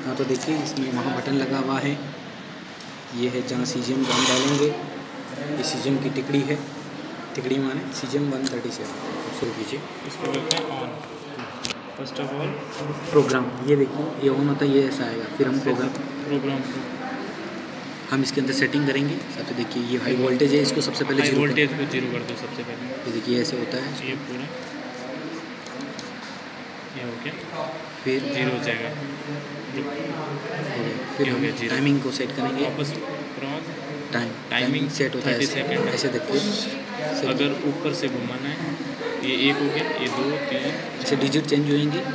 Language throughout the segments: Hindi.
हाँ तो देखिए इसमें वहाँ बटन लगा हुआ है, ये है जहाँ सीजीएम हम डालेंगे। ये सीजीएम की टिकड़ी है, टिकड़ी माने सीजीएम 137। शुरू कीजिए। इसको करते हैं on. First of all program, ये देखिए ये ऑन होता है, ये ऐसा आएगा। फिर हम प्रोग्राम हम इसके अंदर सेटिंग करेंगे। तो देखिए ये हाई वोल्टेज है, इसको सबसे पहले हाई वोल्टेज को जीरो कर दो सबसे पहले। ये देखिए ऐसे होता है, ये पूरा ये हो गया, फिर जीरो हो जाएगा। फिर हम टाइमिंग को सेट करेंगे। वापस टाइमिंग सेट होता है 30 सेकंड। ऐसे देखिए, अगर ऊपर से घुमाना है, ये एक हो गया, ये 2 3 ऐसे डिजिट चेंज होंगे।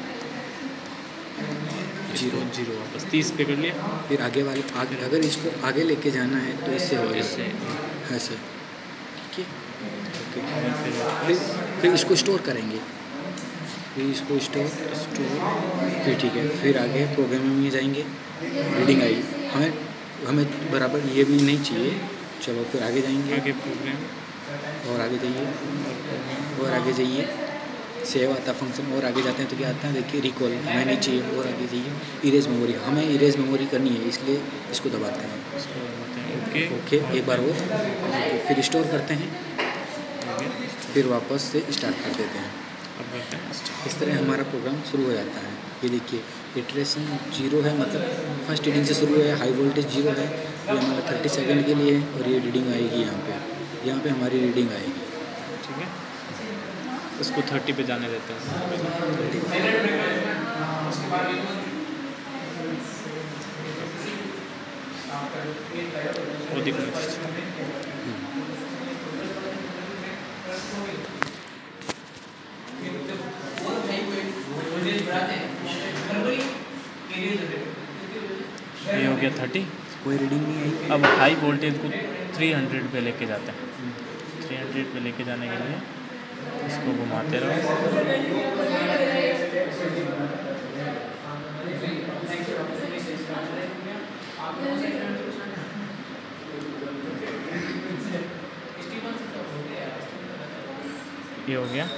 जीरो वापस 30 पे कर लिया। फिर आगे अगर इसको आगे लेके जाना है तो इससे होगा, इससे ऐसे, ठीक है। ओके, फिर इसको स्टोर करेंगे, फिर इसको स्टोर फिर ठीक है। फिर आगे प्रोग्रामिंग में जाएंगे, रीडिंग आई, हमें बराबर ये भी नहीं चाहिए। चलो फिर आगे जाएंगे, आगे प्रोग्राम और आगे जाइए, और आगे जाइए, सेव आता फंक्शन। और आगे जाते हैं तो क्या आता है, देखिए रिकॉल हमें नहीं चाहिए। और आगे जाइए, इरेज मेमोरी, हमें इरेज मेमोरी करनी है, इसलिए इसको दबाते हैं। ओके एक बार और, फिर स्टोर करते हैं, फिर वापस से स्टार्ट कर देते हैं। इस तरह हमारा प्रोग्राम शुरू हो जाता है। ये देखिए इटरेशन 0 है, मतलब फर्स्ट रीडिंग से शुरू है। हाई वोल्टेज 0 है, ये हमारा 30 सेकंड के लिए है। और ये रीडिंग आएगी यहाँ पे हमारी रीडिंग आएगी, ठीक है। इसको 30 पे जाने देते हैं। वो दिखना ये हो गया 30, कोई रीडिंग नहीं आई। अब हाई वोल्टेज को 300 पे लेके जाते हैं। 300 पे लेके जाने के लिए इसको घुमाते रहो। ये हो गया,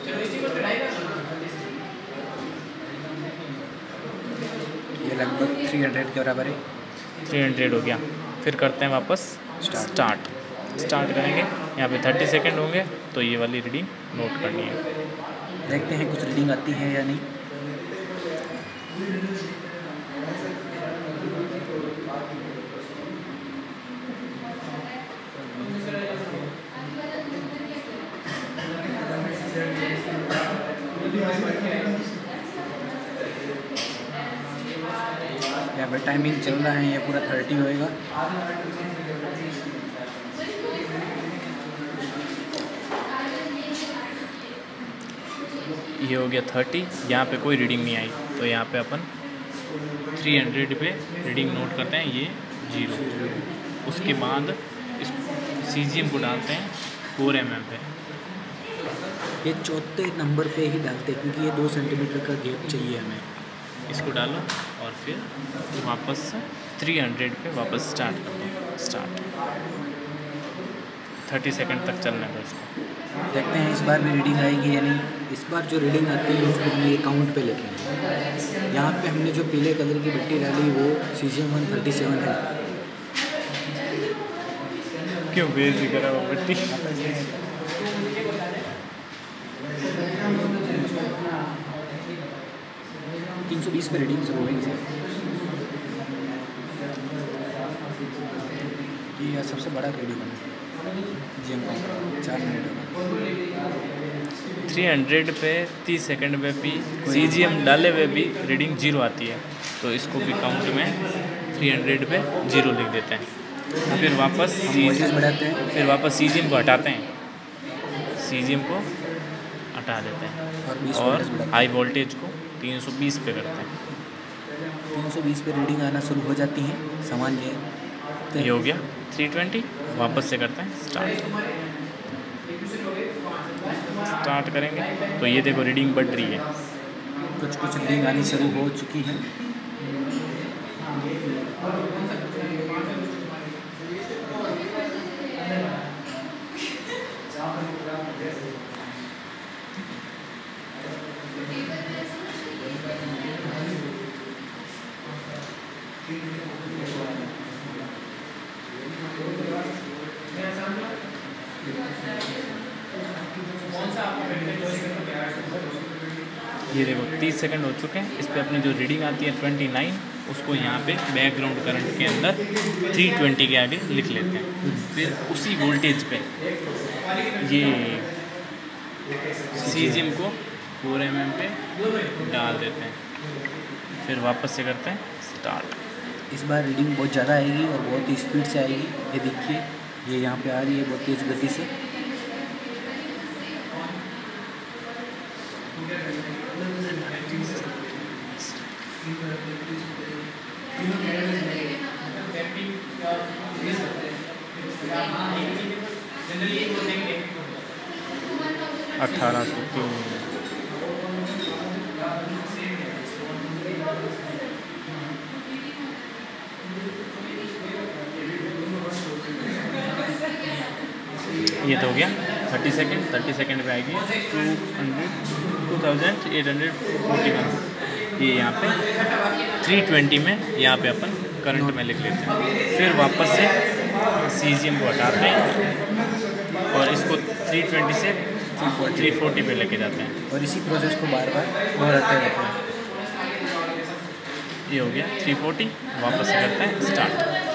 ये लगभग 300 के बराबर है। 300 हो गया। फिर करते हैं वापस स्टार्ट करेंगे। यहाँ पे 30 सेकंड होंगे, तो ये वाली रीडिंग नोट करनी है। देखते हैं कुछ रीडिंग आती है या नहीं। यहाँ पर टाइमिंग चल रहा है, ये पूरा 30 होएगा। ये हो गया 30। यहाँ पे कोई रीडिंग नहीं आई, तो यहाँ पे अपन 300 पे रीडिंग नोट करते हैं, ये 0। उसके बाद इस सीजीएम को डालते हैं 4 mm पे। ये चौथे नंबर पे ही डालते हैं, क्योंकि ये 2 सेंटीमीटर का गैप चाहिए हमें। इसको डालो और फिर वापस 300 पे वापस स्टार्ट कर दो। 30 सेकंड तक चलने दो इसको। देखते हैं इस बार भी रीडिंग आएगी या नहीं। इस बार जो रीडिंग आती है उसको हम ये काउंट पे लिखेंगे। यहाँ पे हमने जो पीले कलर की बत्ती डाली वो सीजीएम 137 है। क्यों बेइज्जती करा वो बत्ती? 320 पे रीडिंग शुरू होगी। ये सबसे बड़ा रीडिंग है जीएम काउंटर, 4 मिनट। 300 पे 30 सेकंड पे भी सीजीएम डाले हुए भी रीडिंग 0 आती है, तो इसको भी काउंट में 300 पे 0 लिख देते हैं। फिर वापस बढ़ाते हैं, फिर वापस सीजीएम को हटाते हैं, सीजीएम को हटा देते हैं और हाई वोल्टेज को 320 पे करते हैं। 320 पे रीडिंग आना शुरू हो जाती है सामान्य। ये हो गया 320। वापस से करते हैं स्टार्ट करेंगे, तो ये देखो रीडिंग बढ़ रही है। कुछ रीडिंग आनी शुरू हो चुकी है। ये देखो 30 सेकंड हो चुके हैं। इस पे अपनी जो रीडिंग आती है 29, उसको यहाँ पे बैकग्राउंड करंट के अंदर 320 के आगे लिख लेते हैं। फिर उसी वोल्टेज पे ये सीजीएम को 4 mm पे डाल देते हैं। फिर वापस से करते हैं स्टार्ट। इस बार रीडिंग बहुत ज़्यादा आएगी और बहुत ही स्पीड से आएगी। ये देखिए, ये यहाँ पे आ रही है बहुत तेज़ गति से। अठारह सौ 3। ये तो हो गया 30 सेकंड। 30 सेकंड पे आएगी 2841। ये यहाँ पे 320 में यहाँ पे अपन करंट में लिख लेते हैं। फिर वापस से सीजीएम को हटाते हैं और इसको 320 से 340 पे लेके जाते हैं और इसी प्रोसेस को बार बार दोहराते रहते हैं। ये हो गया 340। वापस से करते हैं स्टार्ट।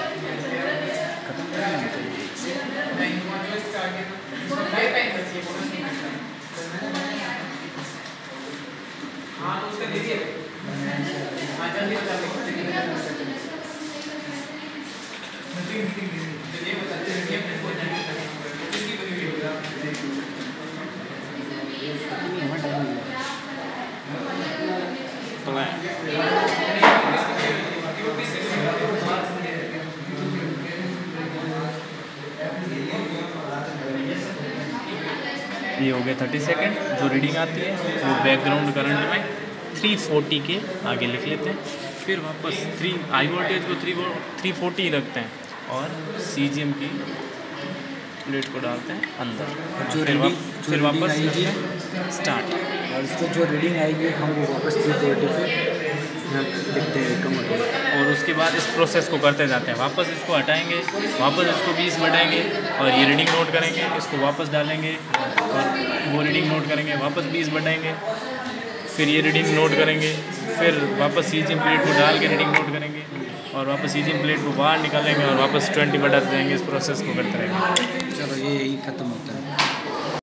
ये हो गया 30 सेकंड। जो रीडिंग आती है वो बैकग्राउंड करंट में 340 के आगे लिख लेते हैं। फिर वापस हाई वोल्टेज को 340 रखते हैं और सीजीएम की प्लेट को डालते हैं अंदर। फिर वापस स्टार्ट। और इसको जो रीडिंग आएगी हम वो वापस 340 पे देखते हैं कम होता है। और उसके बाद इस प्रोसेस को करते जाते हैं। वापस इसको हटाएंगे, वापस इसको 20 बढ़ाएंगे और ये रीडिंग नोट करेंगे। इसको वापस डालेंगे और वो रीडिंग नोट करेंगे, वापस 20 बढ़ाएंगे, फिर ये रीडिंग नोट करेंगे, फिर वापस सीजीएम प्लेट को डाल के रीडिंग नोट करेंगे और वापस सीजीएम प्लेट को बाहर निकालेंगे और वापस 20 बढ़ाते जाएंगे। इस प्रोसेस को करते रहेंगे। चलो ये यही ख़त्म होता है।